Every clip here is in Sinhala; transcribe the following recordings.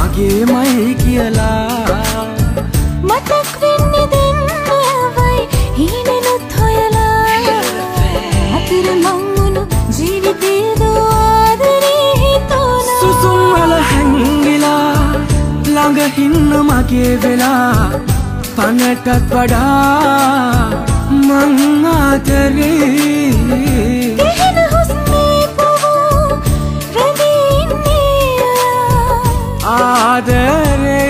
මගේමයි කියලා මතක් වෙන්නේ දෙන්න වයි හීනෙනුත් හොයලා අතර මං වුණු ජීවිතේ දෝදරේ හිතුණා සුසුම් වල හැංගිලා ළඟ ඉන්න මගේ වෙලා පනටත් වඩා මං ආදරේ ගැහෙන හුස්මේ පොවෝ රැඳී ඉන්නේ ආදරේ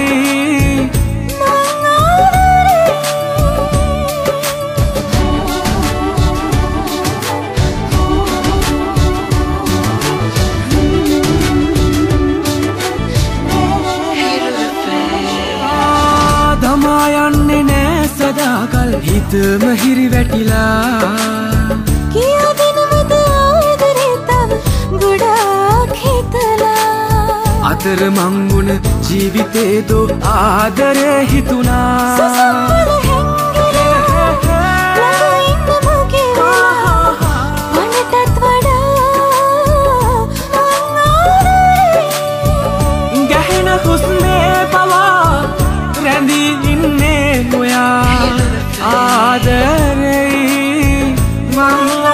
දමායන්නේ නෑ සදාකල් හිතම හිරි වැටිලා කියා දෙනවද ආදරේ තව ගොඩාක් හිතලා අතර මං වුණ ජීවිතේ දෝ ආදරේ හිතුණා සුසුම් වල හැංගිලා ළඟ ඉන්න මගේ වෙලා පනටත් වඩා මං ආදරේ ගැහෙන හුස්මේ පවා රැඳී ඉන්නේ ඔයා ආදරේ මං